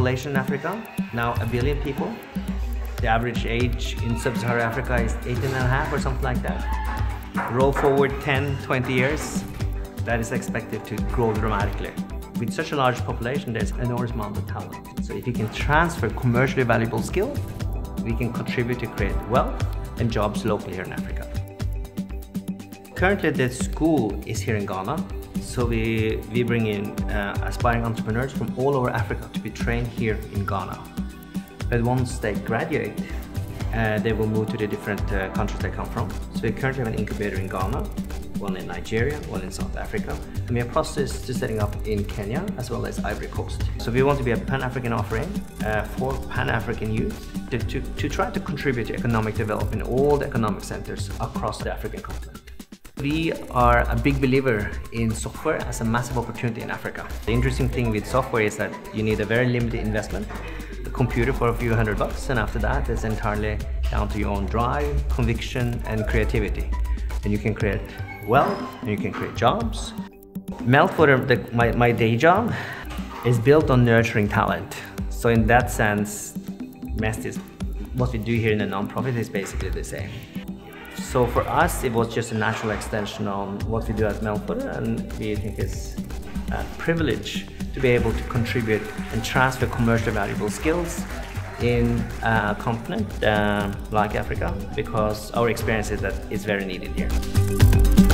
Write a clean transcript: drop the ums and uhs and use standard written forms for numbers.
population in Africa, now 1 billion people. The average age in sub-Saharan Africa is 18.5 or something like that. Roll forward 10, 20 years, that is expected to grow dramatically. With such a large population, there's an enormous amount of talent. So if you can transfer commercially valuable skill, we can contribute to create wealth and jobs locally here in Africa. Currently, the school is here in Ghana. So we bring in aspiring entrepreneurs from all over Africa to be trained here in Ghana. But once they graduate, they will move to the different countries they come from. So we currently have an incubator in Ghana, one in Nigeria, one in South Africa, and we have process to setting up in Kenya as well as Ivory Coast. So we want to be a Pan-African offering for Pan-African youth to try to contribute to economic development in all the economic centers across the African continent. We are a big believer in software as a massive opportunity in Africa. The interesting thing with software is that you need a very limited investment, a computer for a few $100, and after that it's entirely down to your own drive, conviction, and creativity. And you can create wealth, and you can create jobs. Meltwater, my day job, is built on nurturing talent. So in that sense, Mest is, what we do here in the non-profit is basically the same. So for us, it was just a natural extension on what we do at Meltwater, and we think it's a privilege to be able to contribute and transfer commercially valuable skills in a continent like Africa, because our experience is that it's very needed here.